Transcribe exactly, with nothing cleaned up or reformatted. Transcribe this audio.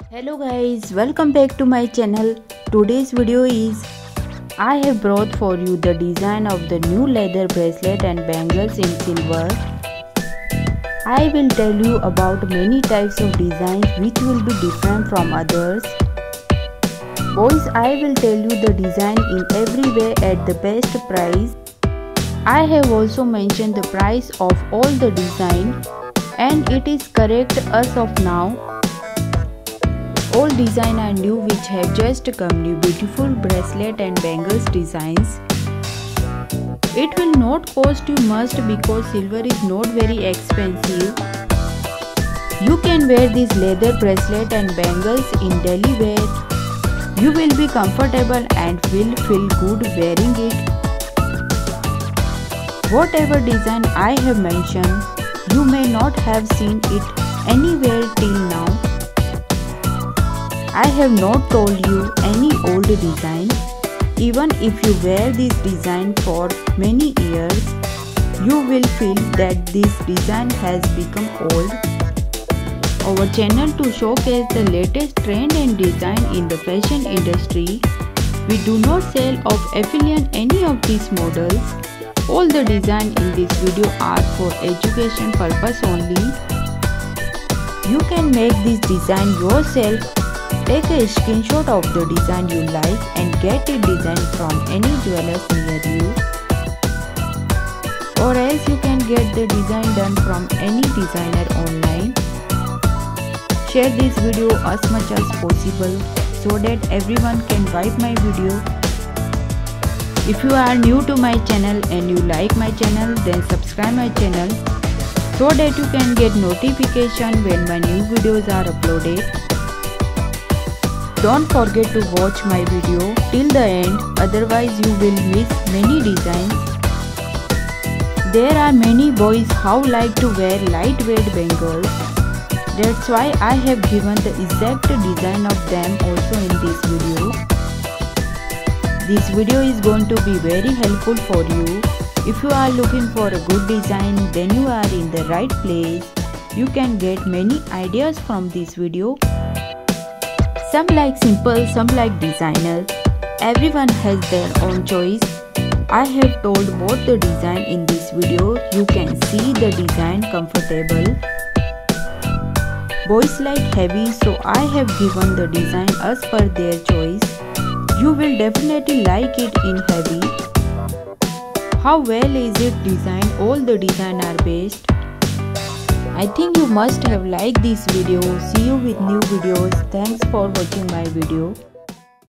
Hello guys, welcome back to my channel. Today's video is I have brought for you the design of the new leather bracelet and bangles in silver. I will tell you about many types of designs which will be different from others. Boys, I will tell you the design in every way at the best price. I have also mentioned the price of all the design and it is correct as of now. All design are new which have just come new beautiful bracelet and bangles designs. It will not cost you much because silver is not very expensive. You can wear this leather bracelet and bangles in daily wear. You will be comfortable and will feel good wearing it. Whatever design I have mentioned, you may not have seen it anywhere till now. I have not told you any old design. Even if you wear this design for many years, you will feel that this design has become old. Our channel to showcase the latest trend and design in the fashion industry. We do not sell or affiliate any of these models. All the design in this video are for education purpose only. You can make this design yourself. Take a screenshot of the design you like and get it designed from any jewelers near you. Or else you can get the design done from any designer online. Share this video as much as possible so that everyone can vibe my video. If you are new to my channel and you like my channel, then subscribe my channel so that you can get notification when my new videos are uploaded. Don't forget to watch my video till the end, otherwise you will miss many designs. There are many boys who like to wear lightweight bangles. That's why I have given the exact design of them also in this video. This video is going to be very helpful for you. If you are looking for a good design, then you are in the right place. You can get many ideas from this video. Some like simple, some like designer. Everyone has their own choice. I have told both the design in this video. You can see the design comfortable. Boys like heavy, so I have given the design as per their choice. You will definitely like it in heavy. How well is it designed? All the design are best. I think you must have liked this video. See you with new videos. Thanks for watching my video.